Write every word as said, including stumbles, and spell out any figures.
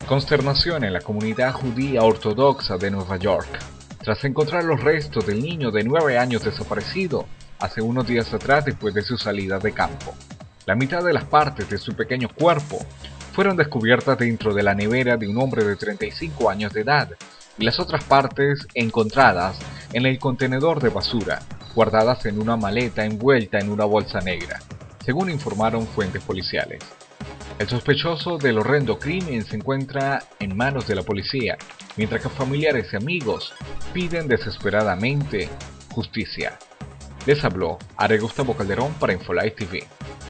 Consternación en la comunidad judía ortodoxa de Nueva York, tras encontrar los restos del niño de nueve años desaparecido hace unos días atrás después de su salida de campo. La mitad de las partes de su pequeño cuerpo fueron descubiertas dentro de la nevera de un hombre de treinta y cinco años de edad, y las otras partes encontradas en el contenedor de basura, guardadas en una maleta envuelta en una bolsa negra, según informaron fuentes policiales. El sospechoso del horrendo crimen se encuentra en manos de la policía, mientras que familiares y amigos piden desesperadamente justicia. Les habló Are Gustavo Calderón para Infolight T V.